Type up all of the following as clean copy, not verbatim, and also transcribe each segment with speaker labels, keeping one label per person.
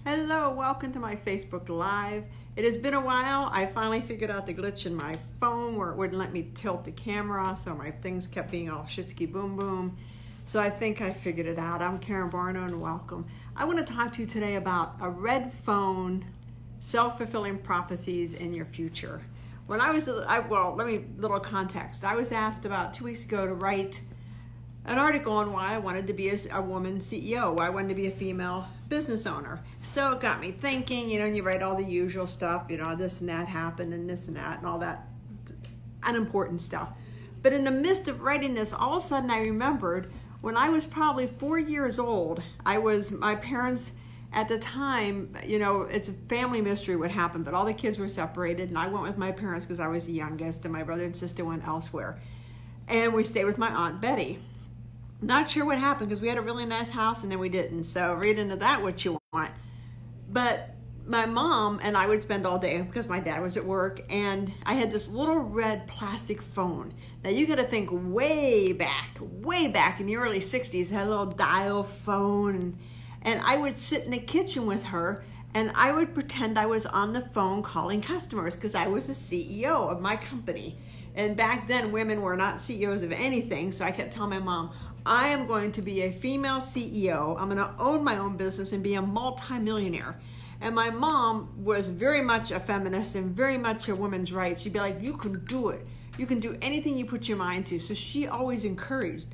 Speaker 1: Hello, welcome to my Facebook Live. It has been a while. I finally figured out the glitch in my phone where it wouldn't let me tilt the camera, so my things kept being all shitsky boom boom. So I think I figured it out. I'm Karen Barno and welcome. I want to talk to you today about a red phone, self-fulfilling prophecies in your future. When I was, little context. I was asked about 2 weeks ago to write an article on why I wanted to be a woman CEO, why I wanted to be a female business owner. So it got me thinking, and you write all the usual stuff, this and that happened and this and that and all that unimportant stuff. But in the midst of writing this, all of a sudden I remembered when I was probably 4 years old, my parents at the time, it's a family mystery what happened, but all the kids were separated and I went with my parents because I was the youngest and my brother and sister went elsewhere. And we stayed with my Aunt Betty. Not sure what happened because we had a really nice house and then we didn't. So read into that what you want. But my mom and I would spend all day because my dad was at work, and I had this little red plastic phone. Now you got to think way back in the early 60s, had a little dial phone, and I would sit in the kitchen with her and I would pretend I was on the phone calling customers because I was the CEO of my company. And back then women were not CEOs of anything, so I kept telling my mom, I am going to be a female CEO. I'm going to own my own business and be a multi-millionaire. And my mom was very much a feminist and very much a woman's rights. She'd be like, you can do it. You can do anything you put your mind to. So she always encouraged.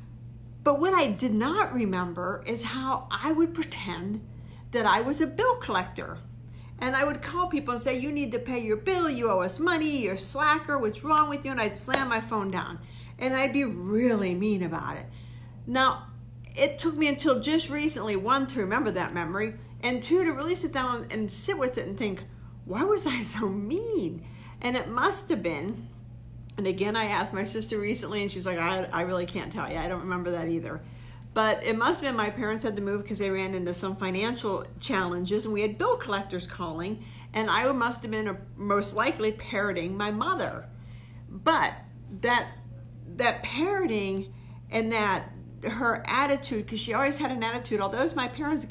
Speaker 1: But what I did not remember is how I would pretend that I was a bill collector. And I would call people and say, you need to pay your bill. You owe us money. You're a slacker. What's wrong with you? And I'd slam my phone down. And I'd be really mean about it. Now, it took me until just recently, one, to remember that memory, and two, to really sit down and sit with it and think, why was I so mean? And it must have been, and again, I asked my sister recently, and she's like, I really can't tell you. I don't remember that either. But it must have been my parents had to move because they ran into some financial challenges, and we had bill collectors calling, and I must have been most likely parroting my mother. But that parroting and that her attitude, because she always had an attitude, although as my parents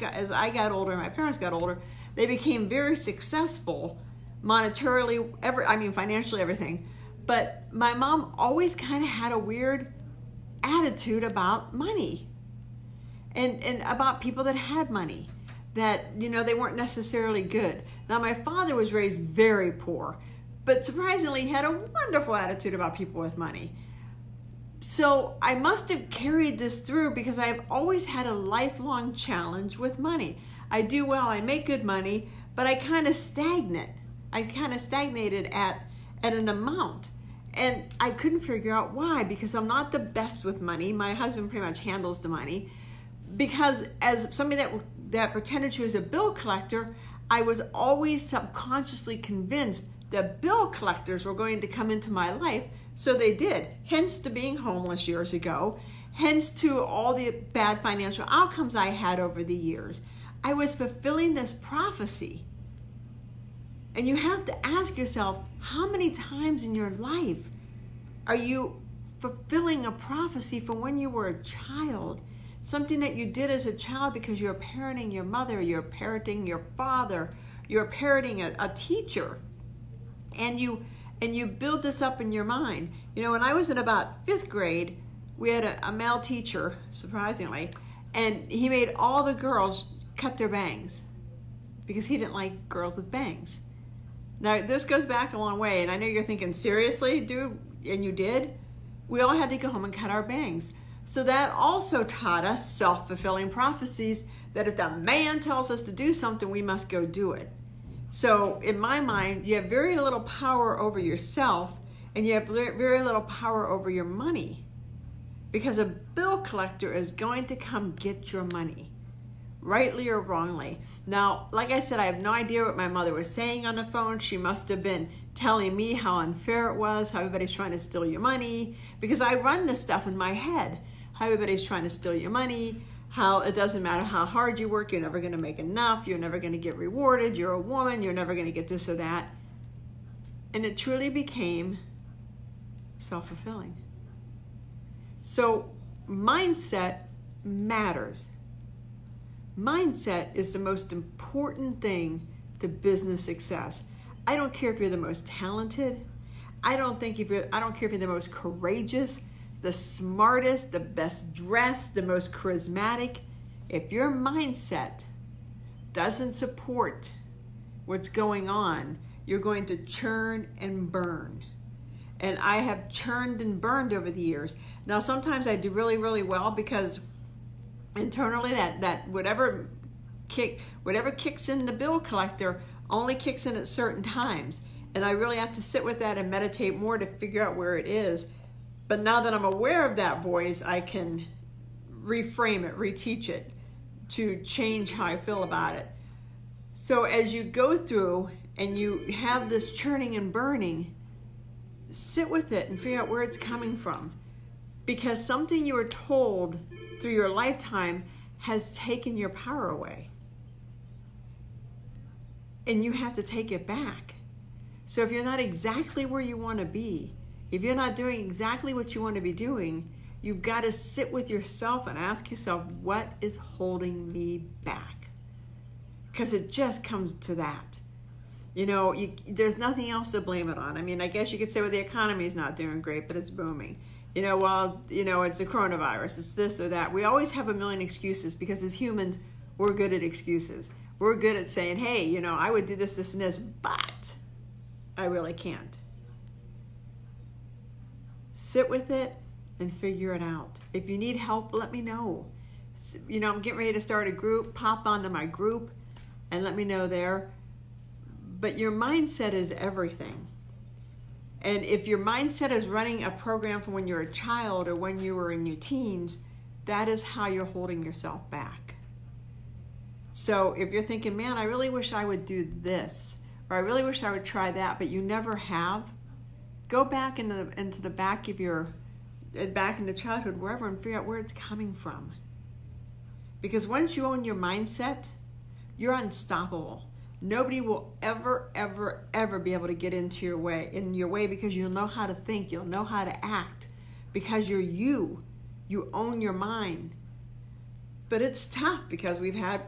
Speaker 1: got older, they became very successful monetarily, financially, everything. But my mom always kind of had a weird attitude about money and about people that had money, that, they weren't necessarily good. Now, my father was raised very poor, but surprisingly, he had a wonderful attitude about people with money. So I must have carried this through because I've always had a lifelong challenge with money. I do well, I make good money, but I kind of stagnated at an amount. And I couldn't figure out why, because I'm not the best with money. My husband pretty much handles the money. Because as somebody that pretended she was a bill collector, I was always subconsciously convinced that bill collectors were going to come into my life. So they did, hence to being homeless years ago, hence to all the bad financial outcomes I had over the years. I was fulfilling this prophecy. And you have to ask yourself, how many times in your life are you fulfilling a prophecy from when you were a child? Something that you did as a child because you're parenting your mother, you're parenting your father, you're parenting a teacher. And you build this up in your mind. When I was in about 5th grade, we had a male teacher, surprisingly, and he made all the girls cut their bangs because he didn't like girls with bangs. Now, this goes back a long way, and I know you're thinking, seriously, dude? And you did? We all had to go home and cut our bangs. So that also taught us self-fulfilling prophecies that if the man tells us to do something, we must go do it. So in my mind, you have very little power over yourself and you have very little power over your money, because a bill collector is going to come get your money, rightly or wrongly. Now, like I said, I have no idea what my mother was saying on the phone. She must have been telling me how unfair it was, how everybody's trying to steal your money, because I run this stuff in my head, how everybody's trying to steal your money, how it doesn't matter how hard you work, you're never going to make enough, you're never going to get rewarded, you're a woman, you're never going to get this or that. And it truly became self-fulfilling. So mindset matters. Mindset is the most important thing to business success. I don't care if you're the most talented. I don't care if you're the most courageous, the smartest, the best dressed, the most charismatic. If your mindset doesn't support what's going on, you're going to churn and burn. And I have churned and burned over the years. Now, sometimes I do really, really well because internally that whatever kicks in the bill collector only kicks in at certain times. And I really have to sit with that and meditate more to figure out where it is. But now that I'm aware of that voice, I can reframe it, reteach it to change how I feel about it. So as you go through and you have this churning and burning, sit with it and figure out where it's coming from. Because something you were told through your lifetime has taken your power away. And you have to take it back. So if you're not exactly where you want to be, if you're not doing exactly what you want to be doing, you've got to sit with yourself and ask yourself, what is holding me back? Because it just comes to that. You know, there's nothing else to blame it on. I mean, I guess you could say, well, the economy is not doing great, but it's booming. You know, well, you know, it's the coronavirus, it's this or that. We always have a million excuses because as humans, we're good at excuses. We're good at saying, hey, you know, I would do this, this, and this, but I really can't. Sit with it and figure it out. If you need help, let me know. You know, I'm getting ready to start a group. Pop onto my group and let me know there. But your mindset is everything. And if your mindset is running a program from when you're a child or when you were in your teens, that is how you're holding yourself back. So if you're thinking, man, I really wish I would do this, or I really wish I would try that, but you never have, go back into the back of back into childhood, wherever, and figure out where it's coming from. Because once you own your mindset, you're unstoppable. Nobody will ever, ever, ever be able to get in your way because you'll know how to think, you'll know how to act, because you're you. You own your mind. But it's tough because we've had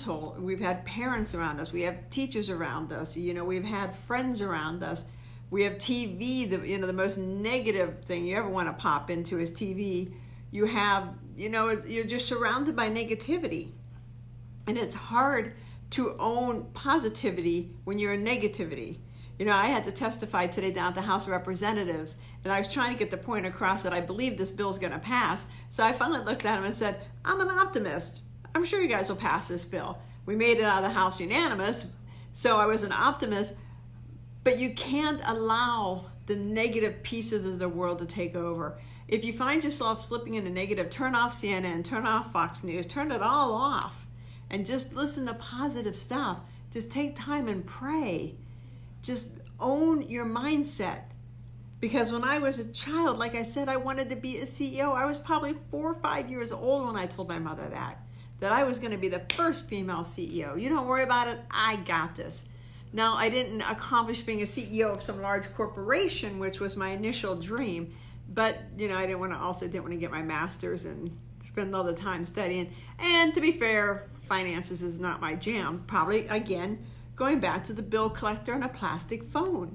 Speaker 1: parents around us, we have teachers around us, you know, we've had friends around us, we have TV, the most negative thing you ever want to pop into is TV. You have, you know, you're just surrounded by negativity. And it's hard to own positivity when you're in negativity. You know, I had to testify today down at the House of Representatives, and I was trying to get the point across that I believe this bill's going to pass. So I finally looked at him and said, I'm an optimist. I'm sure you guys will pass this bill. We made it out of the House unanimous, so I was an optimist. But you can't allow the negative pieces of the world to take over. If you find yourself slipping into negative, turn off CNN, turn off Fox News, turn it all off. And just listen to positive stuff. Just take time and pray. Just own your mindset. Because when I was a child, like I said, I wanted to be a CEO. I was probably 4 or 5 years old when I told my mother that I was going to be the first female CEO. You don't worry about it. I got this. Now, I didn't accomplish being a CEO of some large corporation, which was my initial dream. But, you know, I didn't want to get my master's and spend all the time studying. And to be fair, finances is not my jam. Probably, again, going back to the bill collector and a plastic phone.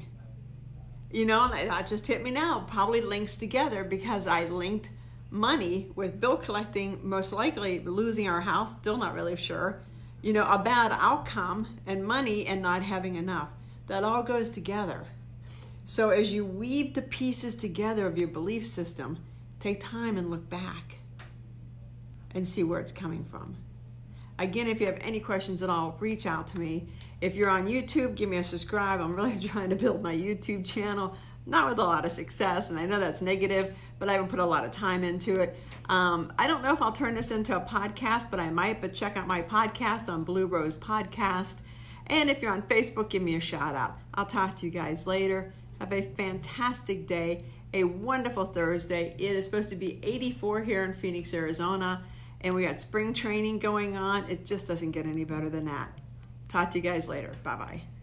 Speaker 1: You know, and that just hit me now. Probably links together because I linked money with bill collecting, most likely losing our house, still not really sure. You know, a bad outcome, and money and not having enough. That all goes together. So as you weave the pieces together of your belief system, take time and look back and see where it's coming from. Again, if you have any questions at all, reach out to me. If you're on YouTube, give me a subscribe. I'm really trying to build my YouTube channel, not with a lot of success, and I know that's negative, but I haven't put a lot of time into it. I don't know if I'll turn this into a podcast, but I might, but check out my podcast on Blue Rose Podcast. And if you're on Facebook, give me a shout out. I'll talk to you guys later. Have a fantastic day, a wonderful Thursday. It is supposed to be 84 here in Phoenix, Arizona. And we got spring training going on. It just doesn't get any better than that. Talk to you guys later. Bye-bye.